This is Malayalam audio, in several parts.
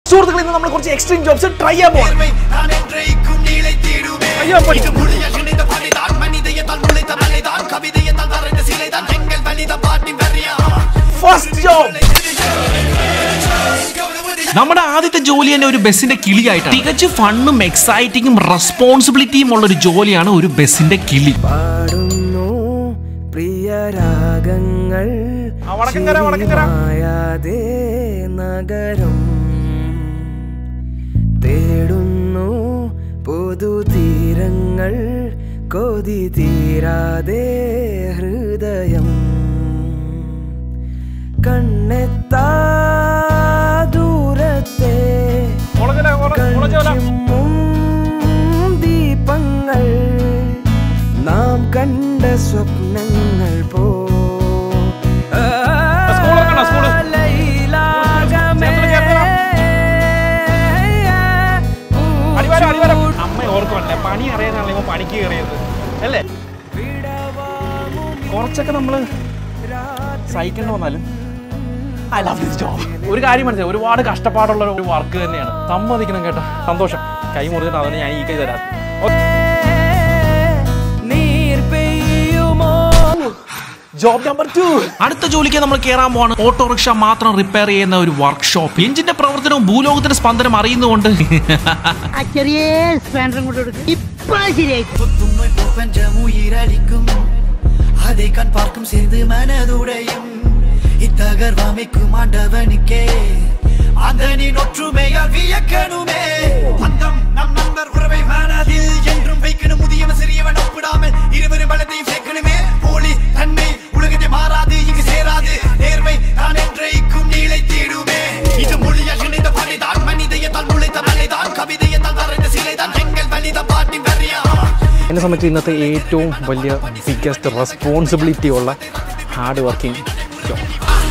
സുഹൃത്തുക്കളെ, ഇന്ന് നമ്മൾ കുറച്ച് എക്സ്ട്രീം ജോബ്സ് ട്രൈ ചെയ്യാൻ പോകണം. First job. നമ്മുടെ ആദ്യത്തെ ജോലി തന്നെ ഒരു ബസ്സിന്റെ കിളിയായിട്ടാണ്. തികച്ചും ഫണ്ണും എക്സൈറ്റിങ്ങും റെസ്പോൺസിബിലിറ്റിയും ഉള്ള ഒരു ജോലിയാണ് ഒരു ബസ്സിന്റെ കിളി. പ്രിയരാഗങ്ങൾ നഗരം തേടുന്നു പുതുതീരങ്ങൾ കൊതി തീരാതെ ഹൃദയം കണ്ണെത്താ ദൂരത്തെ ദീപങ്ങൾ നാം കണ്ട സ്വപ്നങ്ങൾ പോ അമ്മ ഓർക്കുമല്ലേ പണി അറിയാനാണെങ്കിൽ പണിക്ക് കയറിയത് അല്ലേ. കുറച്ചൊക്കെ നമ്മള് സഹിക്കേണ്ടി വന്നാലും ഐ ലവ് ദിസ് ജോബ്. ഒരു കാര്യം മനസ്സിലായി, ഒരുപാട് കഷ്ടപ്പാടുള്ള ഒരു വർക്ക് തന്നെയാണ്. സമ്മതിക്കണം കേട്ടോ. സന്തോഷം. കൈ മുറിച്ചിട്ട് അതിന് ഞാൻ ഈ കൈ തരാം. Job number 2. അടുത്ത ജോലിക്ക് നമ്മൾ കയറാൻ പോവാണ്. ഓട്ടോറിക്ഷ മാത്രം റിപ്പയർ ചെയ്യുന്ന ഒരു വർക്ക്ഷോപ്പ്. എഞ്ചിന്റെ പ്രവർത്തനവും ഭൂലോകത്തിന്റെ സ്പന്ദനം അറിയുന്നതുകൊണ്ട് இத்தகர்வாமைக்கும் ஆண்டவனுக்கே அதனின் ஒற்றுமையால் வியக்கணுமே. அந்தம் நம் நண்பர் உறவை மனதில் என்றும் வைக்கணும். முதியவன் சிறியவன் ஒப்பிடாமல் இருவரும் பலத்தையும் சேர்க்கணுமே. போலி தன்மை உலகத்தை மாறாது, இங்கு சேராது. நேர்மை தான் என்றைக்கும் நீளைத்திடுமே. இது மொழியால் இணைந்த பணிதான், மனிதயத்தால் முளைத்த மலைதான், கவிதையத்தால் வரைந்த சிலைதான், எங்கள் வலித பாட்டின் வரியா. എന്നെ സംബന്ധിച്ച് ഇന്നത്തെ ഏറ്റവും വലിയ ബിഗ്ഗസ്റ്റ് റെസ്പോൺസിബിലിറ്റി ഉള്ള ഹാർഡ് വർക്കിംഗ് ജോബ്.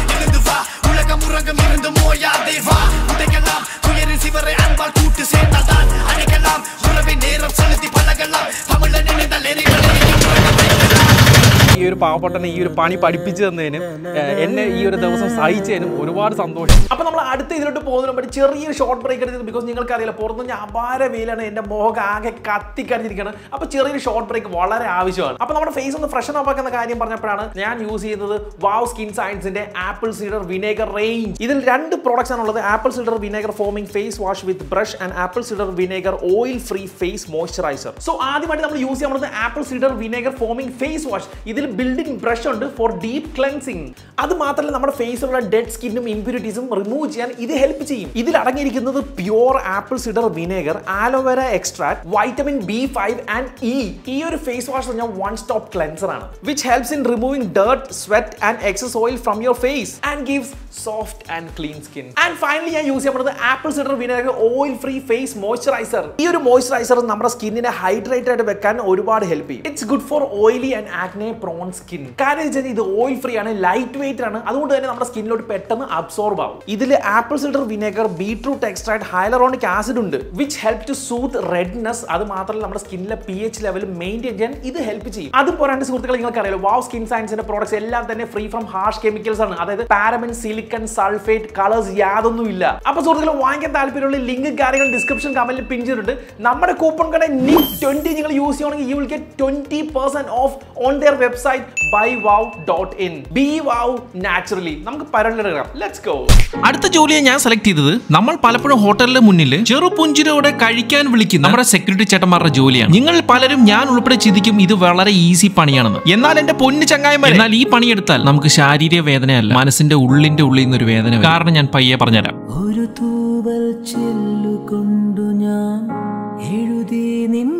ഈ ഒരു പാവപ്പെട്ടനെ ഈ ഒരു പണി പഠിപ്പിച്ചു തന്നതിനും എന്നെ ഈ ഒരു ദിവസം സഹിച്ചതിനും ഒരുപാട് സന്തോഷം. അപ്പോൾ നമ്മൾ അടുത്ത ഇതിലോട്ട് പോകുന്നതിന് മുമ്പ് ചെറിയൊരു ഷോർട്ട് ബ്രേക്ക് എടുത്തത്. ബിക്കോസ് നിങ്ങൾക്ക് അറിയില്ല, പുറത്തുനിന്ന് അപാര വെയിലാണ്, എൻ്റെ മുഖം ആകെ കത്തിക്കരിഞ്ഞിരിക്കുകയാണ്. അപ്പോൾ ചെറിയൊരു ഷോർട്ട് ബ്രേക്ക് വളരെ ആവശ്യമാണ്. അപ്പോൾ നമ്മുടെ ഫേസ് ഒന്ന് ഫ്രഷൻ അപ്പ് ആക്കുന്ന കാര്യം പറഞ്ഞപ്പോഴാണ് ഞാൻ യൂസ് ചെയ്യുന്നത് വാവ് സ്കിൻ സയൻസിന്റെ ആപ്പിൾ സീഡർ വിനേഗർ റേഞ്ച്. ഇതിൽ 2 പ്രോഡക്ട്സ് ആണുള്ളത്. Apple cider vinegar foaming face wash with brush and apple cider vinegar oil free face moisturiser. So ആദ്യമായിട്ട് നമ്മൾ യൂസ് ചെയ്യാൻ പോകുന്നത് apple cider vinegar foaming face wash. ഇതിൽ ബിൽഡിംഗ് ബ്രഷ് ഉണ്ട് ഫോർ ഡീപ് ക്ലെൻസിംഗ്. അത് മാത്രമല്ല നമ്മുടെ ഫേസിലുള്ള ഡെഡ് സ്കിന്നും ഇംപ്യൂരിറ്റീസും റിമൂവ് ചെയ്യാൻ ഇത് ഹെൽപ്പ് ചെയ്യും. ഇതിൽ അടങ്ങിയിരിക്കുന്നത് pure apple cider vinegar, aloe vera extract, vitamin B5 and E. ഈ ഒരു ഫേസ് വാഷ് പറഞ്ഞാൽ വൺ സ്റ്റോപ്പ് ക്ലെൻസർ ആണ്, which helps in removing dirt, sweat and excess oil from your face and gives soft and clean skin. And finally ഞാൻ യൂസ് ചെയ്യുന്നത് apple cider vinegar oil free face moisturiser. ഈ ഒരു മോയ്സ്ചറൈസർ നമ്മുടെ സ്കിന്നിനെ ഹൈഡ്രേറ്റഡ് ആയിട്ട് വെക്കാൻ ഒരുപാട് ഹെൽപ്പ് ചെയ്യും. It's good for oily and acne prone skin. കാര്യം വെച്ചാൽ ഇത് ഓയിൽ ഫ്രീ ആണ്, ലൈറ്റ് വെയിറ്റ് ആണ്, അതുകൊണ്ട് തന്നെ നമ്മുടെ സ്കിന്നിലോട്ട് പെട്ടെന്ന് അബ്സോർബ് ആവും. ഇതിൽ apple cider vinegar, beetroot extract, hyaluronic acid ഉണ്ട്, which help to soothe redness. അത് മാത്രമല്ല നമ്മുടെ സ്കിന്നിലെ pH ലെവൽ മെയിൻറ്റെയിൻ ചെയ്യാൻ ഇത് ഹെൽപ്പ് ചെയ്യും. അതും പോരാണ്ട് സുഹൃത്തുക്കളെ, നിങ്ങൾക്ക് അറിയാലോ വാവ് സ്കിൻ സയൻസിന്റെ പ്രോഡക്ട്സ് എല്ലാം തന്നെ ഫ്രീ ഫ്രം ഹാർഷ് കെമിക്കൽസ് ആണ്. അതായത് പാരബൻ, സിലിക്കൺ, സൾഫേറ്റ്, കളേഴ്സ് യാതൊന്നും ഇല്ല. അപ്പോൾ സുഹൃത്തുക്കളെ, വാങ്ങിക്കാൻ താല്പര്യമുള്ള ലിങ്ക് കാര്യങ്ങൾ ഡിസ്ക്രിപ്ഷൻ കമന്റിൽ പിൻ ചെയ്തിട്ടുണ്ട്. നമ്മുടെ കൂപ്പൺ കോഡ് NIC20 നിങ്ങൾ യൂസ് ചെയ്യുകയാണെങ്കിൽ you will get 20% off on their website buywow.in. Be wow naturally. നമുക്ക് പരലെടുക്കാം. Let's go. അടുത്ത ജോലിയെ ഞാൻ സെലക്ട് ചെയ്തത് നമ്മൾ പലപ്പോഴും ഹോട്ടലിന്റെ മുന്നിൽ ചെറുപുഞ്ചിരോടെ കഴിക്കാൻ വിളിക്കുന്ന നമ്മുടെ സെക്യൂരിറ്റി ചേട്ടന്മാരുടെ ജോലിയാണ്. നിങ്ങൾ പലരും ഞാൻ ഉൾപ്പെടെ ചിന്തിക്കും ഇത് വളരെ ഈസി പണിയാണെന്ന്. എന്നാൽ എന്റെ പൊന്നു ചങ്ങായിമാരെ, എന്നാൽ ഈ പണിയെടുത്താൽ നമുക്ക് ശാരീരിക വേദനയല്ല, മനസ്സിന്റെ ഉള്ളിന്റെ ഉള്ളിൽ നിന്നൊരു വേദന. കാരണം ഞാൻ പയ്യെ പറഞ്ഞുതരാം. ഒരു തൂവൽ ചെല്ലുകൊണ്ടു ഞാൻ എഴുതി നിൻ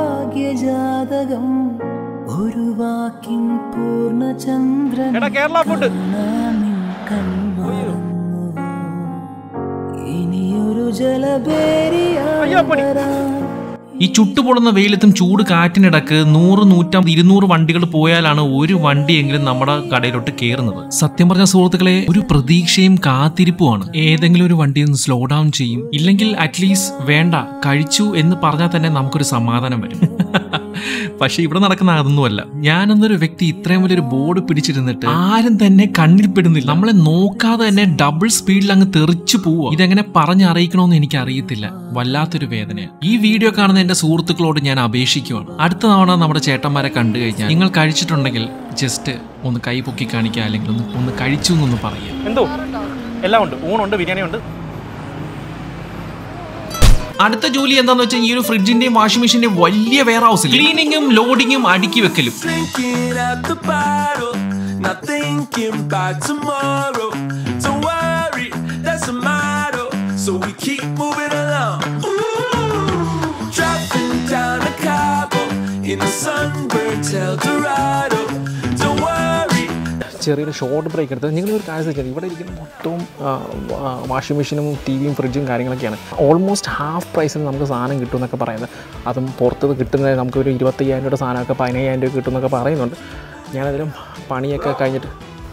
ഭാഗ്യജാതകം, ഒരു വാക്കിൻ പൂർണ്ണചന്ദ്രൻ കേരള ഫുഡ് ഇനിയൊരു ജലബേരിയാ. ഈ ചുട്ടുപൊള്ളുന്ന വെയിലത്തും ചൂട് കാറ്റിനിടക്ക് 100, 150, 200 വണ്ടികൾ പോയാലാണ് ഒരു വണ്ടിയെങ്കിലും നമ്മുടെ കടയിലോട്ട് കയറുന്നത്. സത്യം പറഞ്ഞ സുഹൃത്തുക്കളെ, ഒരു പ്രതീക്ഷയും കാത്തിരിപ്പുമാണ്. ഏതെങ്കിലും ഒരു വണ്ടി ഒന്ന് സ്ലോ ഡൗൺ ചെയ്യും, ഇല്ലെങ്കിൽ അറ്റ്ലീസ്റ്റ് വേണ്ട കഴിച്ചു എന്ന് പറഞ്ഞാൽ തന്നെ നമുക്കൊരു സമാധാനം വരും. പക്ഷെ ഇവിടെ നടക്കുന്ന അതൊന്നുമല്ല. ഞാനെന്നൊരു വ്യക്തി ഇത്രയും വലിയൊരു ബോർഡ് പിടിച്ചിരുന്നിട്ട് ആരും തന്നെ കണ്ണിൽ പെടുന്നില്ല. നമ്മളെ നോക്കാതെ തന്നെ ഡബിൾ സ്പീഡിൽ അങ്ങ് തെറിച്ചു പോവുക. ഇതെങ്ങനെ പറഞ്ഞറിയിക്കണമെന്ന് എനിക്ക് അറിയത്തില്ല. വല്ലാത്തൊരു വേദനയാണ്. ഈ വീഡിയോ കാണുന്ന എന്റെ സുഹൃത്തുക്കളോട് ഞാൻ അപേക്ഷിക്കുവാണ്, അടുത്ത തവണ നമ്മുടെ ചേട്ടന്മാരെ കണ്ടു കഴിഞ്ഞാൽ നിങ്ങൾ കഴിച്ചിട്ടുണ്ടെങ്കിൽ ജസ്റ്റ് ഒന്ന് കൈ പൊക്കി കാണിക്കുക, അല്ലെങ്കിൽ ഒന്ന് കഴിച്ചു എന്നൊന്ന് പറയുക. എന്തോ എല്ലാം ഉണ്ട്, ഊണുണ്ട്, ബിരിയാണി ഉണ്ട്. അടുത്ത ജോലി എന്താന്ന് വെച്ചാൽ ഈ ഒരു ഫ്രിഡ്ജിന്റെയും വാഷിംഗ് മെഷീന്റെയും വലിയ വെയർ ഹൗസിൽ ക്ലീനിങ്ങും ലോഡിങ്ങും അടുക്കി വെക്കലും. ചെറിയൊരു ഷോർട്ട് ബ്രേക്ക് എടുത്തത്. നിങ്ങളൊരു കാര്യം വെച്ചാൽ ഇവിടെ ഇരിക്കുന്ന മൊത്തവും വാഷിംഗ് മെഷീനും ടിവിയും ഫ്രിഡ്ജും കാര്യങ്ങളൊക്കെയാണ്. ഓൾമോസ്റ്റ് ഹാഫ് പ്രൈസിന് നമുക്ക് സാധനം കിട്ടും എന്നൊക്കെ പറയുന്നത്. അതും പുറത്ത് കിട്ടുന്നത് നമുക്കൊരു 25,000 രൂപയുടെ സാധനമൊക്കെ 15,000 രൂപ കിട്ടും എന്നൊക്കെ പറയുന്നുണ്ട്. ഞാനതിലും പണിയൊക്കെ കഴിഞ്ഞിട്ട്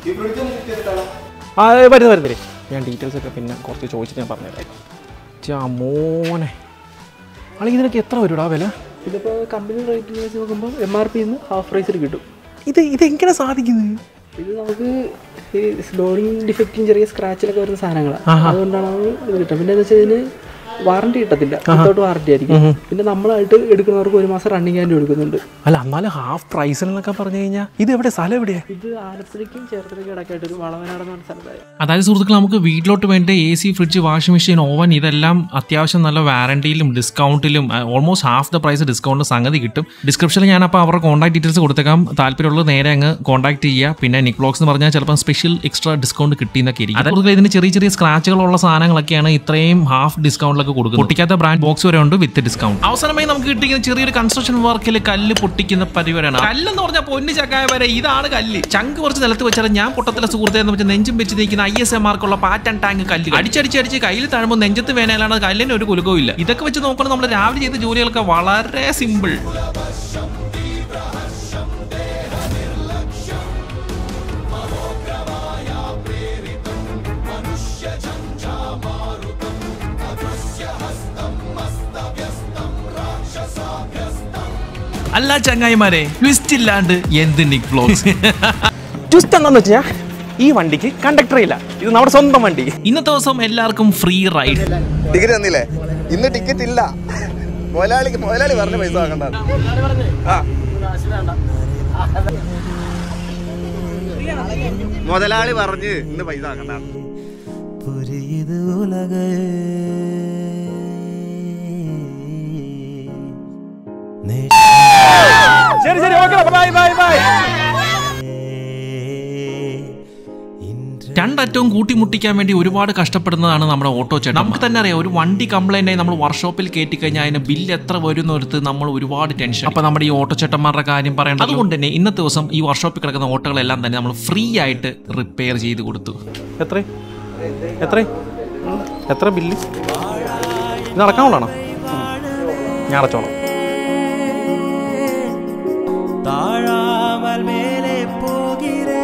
വരുന്നില്ലേ, ഞാൻ ഡീറ്റെയിൽസൊക്കെ പിന്നെ കുറച്ച് ചോദിച്ചിട്ട് ഞാൻ പറഞ്ഞുതരാം. മോനെ അല്ലെങ്കിൽ ഇതിനൊക്കെ എത്ര വരുടാ വില? ഇതിപ്പോൾ കമ്പനി റേറ്റിൽ വെച്ച് നോക്കുമ്പോൾ MRP ഹാഫ് പ്രൈസിൽ കിട്ടും. ഇതെങ്ങനെ സാധിക്കുന്നത്? ഇത് നമുക്ക് ഈ ലോഡിങ് ഡിഫക്റ്റും ചെറിയ സ്ക്രാച്ചിലൊക്കെ വരുന്ന സാധനങ്ങളാണ്. അതുകൊണ്ടാണ് ഇത് കിട്ടുക. പിന്നെ എന്താ വെച്ചാൽ ഇതിന് വാറണ്ടി കിട്ടത്തില്ല, വിത്തൗട്ട് വാറണ്ടി ആയിരിക്കും. പിന്നെ നമ്മളായിട്ട് എടുക്കുന്നവർക്ക് 1 മാസം റണ്ണിങ് ആൻഡ് എടുക്കുന്നുണ്ട്. അല്ല, എന്നാലും ഹാഫ് പ്രൈസിലെന്നൊക്കെ പറഞ്ഞു കഴിഞ്ഞാൽ ഇത് എവിടെ സ്ഥലം എവിടെയാണ്? ഇത് ആലപ്പുഴയ്ക്കും ചേർത്തലയ്ക്കും ഇടയ്ക്കായിട്ട് ഒരു വളവനാട് എന്ന് പറഞ്ഞ സ്ഥലത്തായി. അതായത് സുഹൃത്തുക്കൾ, നമുക്ക് വീട്ടിലോട്ട് വേണ്ട AC, fridge, washing machine, oven ഇതെല്ലാം അത്യാവശ്യം നല്ല വാറണ്ടിയിലും ഡിസ്കൗണ്ടിലും almost half the price discount സംഗതി കിട്ടും. ഡിസ്ക്രിപ്ഷനിൽ ഞാൻ അപ്പോൾ അവരുടെ കോൺടാക്ട് ഡീറ്റെയിൽസ് കൊടുത്തേക്കാം. താല്പര്യമുള്ളത് നേരെ അങ്ങ് കോൺടാക്ട് ചെയ്യുക. പിന്നെ നിക് വ്ലോഗ്സ് എന്ന് പറഞ്ഞാൽ ചിലപ്പോൾ സ്പെഷ്യൽ എക്സ്ട്രാ ഡിസ്കൗണ്ട് കിട്ടിയെന്നൊക്കെ ഇരിക്കും. അതുപോലെ ഇതിന് ചെറിയ ചെറിയ സ്ക്രാച്ചുകളുള്ള സാധനങ്ങളൊക്കെയാണ് ഇത്രയും ഹാഫ് ഡിസ്കൗണ്ടിലൊക്കെ കൊടുക്കുന്നത്. പൊട്ടിക്കാത്ത ബ്രാൻഡ് ബോക്സ് വരെ ഉണ്ട് വിത്ത് ഡിസ്കൗണ്ട്. അവസാനമായി നമുക്ക് കിട്ടിയിരിക്കുന്ന ചെറിയൊരു കൺസ്ട്രക്ഷൻ വർക്കിൽ കല്ല് പൊട്ടിക്കുന്ന പരിപാടിയാണ്. കല്ലെന്ന് പറഞ്ഞാൽ പൊന്നു ചക്കായ വരെ ഇതാണ് കല്ല്. ചങ്ക് കുറച്ച് നിലത്ത് വെച്ചാൽ ഞാൻ പൊട്ടത്തിലെ സുഹൃത്തെ എന്ന് വെച്ചാൽ നെഞ്ചും വെച്ച് നിൽക്കുന്ന ISMRക്കുള്ള പാറ്റൺ ടാങ്ക് കല്ല് അടിച്ചടിച്ച് കയ്യിൽ താഴുമ്പോൾ നെഞ്ചത്ത് വേനലാണ് കല്ലിന് ഒരു കുലുക്കവും ഇല്ല. ഇതൊക്കെ വെച്ച് നോക്കുമ്പോൾ നമ്മൾ രാവിലെ ചെയ്ത ജോലികളൊക്കെ വളരെ സിമ്പിൾ. അല്ല ചങ്ങായിമാരെ, ട്വിസ്റ്റ് ഇല്ലാണ്ട് എന്ത് നിക് വ്ലോഗ്സ്? ട്വിസ്റ്റ് എന്താന്ന് വെച്ചാൽ ഈ വണ്ടിക്ക് കണ്ടക്ടർ ഇല്ല, ഇത് നമ്മുടെ സ്വന്തം വണ്ടി. ഇന്നത്തെ ദിവസം എല്ലാവർക്കും ഫ്രീ റൈഡ്. ടിക്കറ്റ് തന്നില്ലേ? ഇന്ന് ടിക്കറ്റ് ഇല്ല. മുതലാളി പറഞ്ഞ പൈസ വാങ്ങണ്ട. മുതലാളി പറഞ്ഞ് ഇന്ന് പൈസ വാങ്ങണ്ട. ശരി, ഓക്കേ, ബൈ. രണ്ടറ്റവും കൂട്ടിമുട്ടിക്കാൻ വേണ്ടി ഒരുപാട് കഷ്ടപ്പെടുന്നതാണ് നമ്മുടെ ഓട്ടോ ചേട്ടൻ. നമുക്ക് തന്നെ അറിയാം, ഒരു വണ്ടി കംപ്ലൈന്റ് ആയി നമ്മൾ വർക്ക്ഷോപ്പിൽ കയറ്റി കഴിഞ്ഞാൽ അതിന് ബില്ല് എത്ര വരുന്നോർത്ത് നമ്മൾ ഒരുപാട് ടെൻഷൻ. അപ്പൊ നമ്മുടെ ഈ ഓട്ടോ ചേട്ടന്മാരുടെ കാര്യം പറയേണ്ടത്. അതുകൊണ്ട് തന്നെ ഇന്നത്തെ ദിവസം ഈ വർക്ക്ഷോപ്പിൽ കിടക്കുന്ന ഓട്ടോകളെല്ലാം തന്നെ നമ്മൾ ഫ്രീ ആയിട്ട് റിപ്പയർ ചെയ്ത് കൊടുത്തു. എത്ര ബില്ല്? ഇത് അടക്കാനുള്ളതാണോ? ഞാൻ അടച്ചോളാം. താഴാമൽ മേലെ പോകിരേ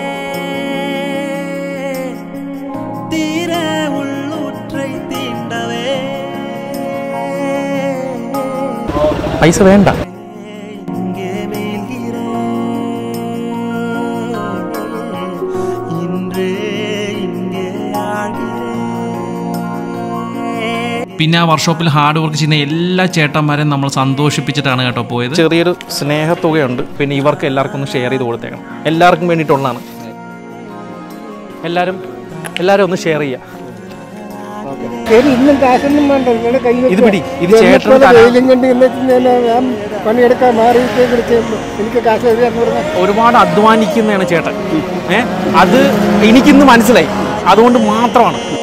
തീരെ ഉള്ളൂറ്റൈ തീണ്ടവേ. പൈസ വേണ്ട. പിന്നെ ആ വർക്ക്ഷോപ്പിൽ ഹാർഡ് വർക്ക് ചെയ്യുന്ന എല്ലാ ചേട്ടന്മാരെയും നമ്മൾ സന്തോഷിപ്പിച്ചിട്ടാണ് കേട്ടോ പോയത്. ചെറിയൊരു സ്നേഹത്തുകയുണ്ട്. പിന്നെ ഇവർക്ക് എല്ലാവർക്കും ഒന്ന് ഷെയർ ചെയ്ത് കൊടുത്തേക്കണം. എല്ലാവർക്കും വേണ്ടിയിട്ടുള്ളതാണ്. എല്ലാവരും ഒന്ന് ഷെയർ ചെയ്യുക. ഇന്നും കാശൊന്നും വേണ്ട, നിങ്ങളുടെ കയ്യിൽ ഇത് പിടി. ഇത് ചേട്ടൻ പണിയെടുക്കാൻ മാറി എനിക്ക് കാശ് ഒരുപാട് അധ്വാനിക്കുന്നതാണ് ചേട്ടൻ. അത് എനിക്കിന്ന് മനസ്സിലായി. അതുകൊണ്ട് മാത്രമാണ്